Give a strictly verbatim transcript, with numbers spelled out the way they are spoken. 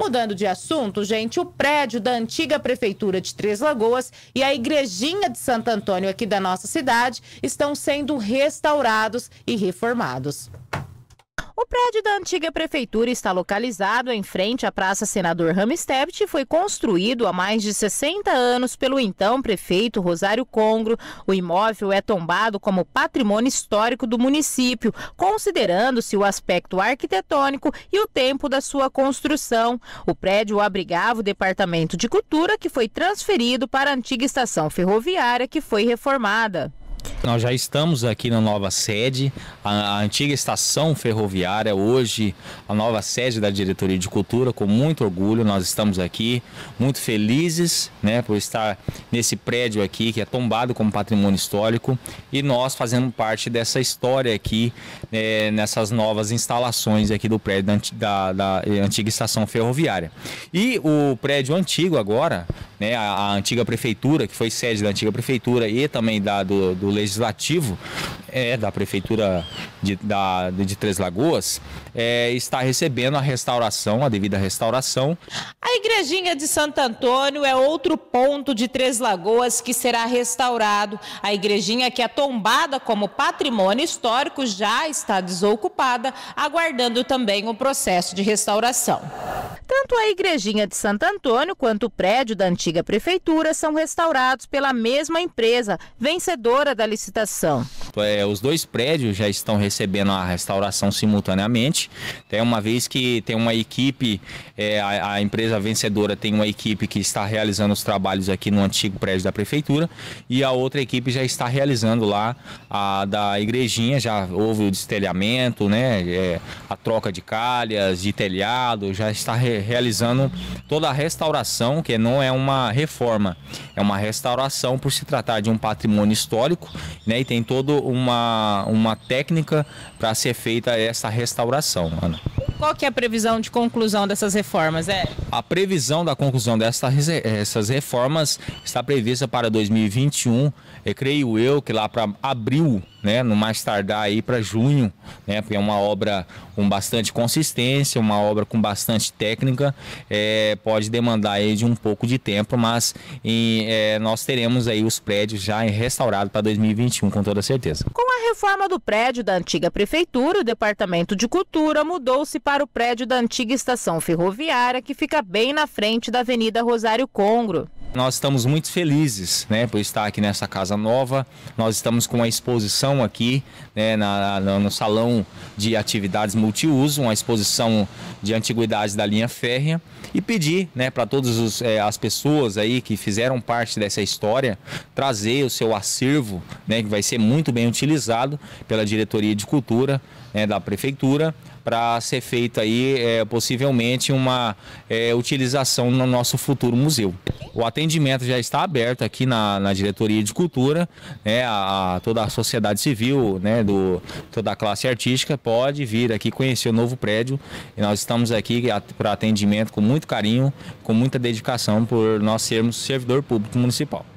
Mudando de assunto, gente, o prédio da antiga Prefeitura de Três Lagoas e a Igrejinha de Santo Antônio aqui da nossa cidade estão sendo restaurados e reformados. O prédio da antiga prefeitura está localizado em frente à Praça Senador Ramstedt e foi construído há mais de sessenta anos pelo então prefeito Rosário Congro. O imóvel é tombado como patrimônio histórico do município, considerando-se o aspecto arquitetônico e o tempo da sua construção. O prédio abrigava o Departamento de Cultura, que foi transferido para a antiga estação ferroviária, que foi reformada. Nós já estamos aqui na nova sede, a, a antiga estação ferroviária, hoje a nova sede da Diretoria de Cultura. Com muito orgulho nós estamos aqui, muito felizes, né, por estar nesse prédio aqui que é tombado como patrimônio histórico, e nós fazendo parte dessa história aqui, é, nessas novas instalações aqui do prédio da, da, da antiga estação ferroviária. E o prédio antigo agora, né, a, a antiga prefeitura, que foi sede da antiga prefeitura e também da, do, do legislativo, é, da prefeitura de, da, de Três Lagoas, é, está recebendo a restauração, a devida restauração. A Igrejinha de Santo Antônio é outro ponto de Três Lagoas que será restaurado. A igrejinha, que é tombada como patrimônio histórico, já está desocupada, aguardando também o processo de restauração. Tanto a Igrejinha de Santo Antônio quanto o prédio da antiga prefeitura são restaurados pela mesma empresa, vencedora da licitação. É, os dois prédios já estão recebendo a restauração simultaneamente, até uma vez que tem uma equipe, é, a, a empresa vencedora tem uma equipe que está realizando os trabalhos aqui no antigo prédio da prefeitura, e a outra equipe já está realizando lá a da igrejinha. Já houve o destelhamento, né, é, a troca de calhas, de telhado, já está re realizando toda a restauração, que não é uma reforma, é uma restauração por se tratar de um patrimônio histórico, né, e tem toda uma, uma técnica para ser feita essa restauração, Ana. Qual que é a previsão de conclusão dessas reformas? É? A previsão da conclusão dessas reformas está prevista para dois mil e vinte e um, eu creio eu que lá para abril, né, no mais tardar aí para junho, né, porque é uma obra com bastante consistência, uma obra com bastante técnica, é, pode demandar aí de um pouco de tempo, mas em, é, nós teremos aí os prédios já restaurados para dois mil e vinte e um com toda certeza. Com a reforma do prédio da antiga prefeitura, o Departamento de Cultura mudou-se para o prédio da antiga estação ferroviária, que fica bem na frente da Avenida Rosário Congro. Nós estamos muito felizes, né, por estar aqui nessa casa nova. Nós estamos com uma exposição aqui, né, na, na, no salão de atividades multiuso, uma exposição de antiguidades da linha férrea, e pedir, né, para todas é, as pessoas aí que fizeram parte dessa história, trazer o seu acervo, né, que vai ser muito bem utilizado pela Diretoria de Cultura, né, da Prefeitura, para ser feita aí é, possivelmente uma é, utilização no nosso futuro museu. O atendimento já está aberto aqui na, na Diretoria de Cultura, né, a, a toda a sociedade civil, né, do, toda a classe artística pode vir aqui conhecer o novo prédio, e nós estamos aqui para atendimento com muito carinho, com muita dedicação, por nós sermos servidor público municipal.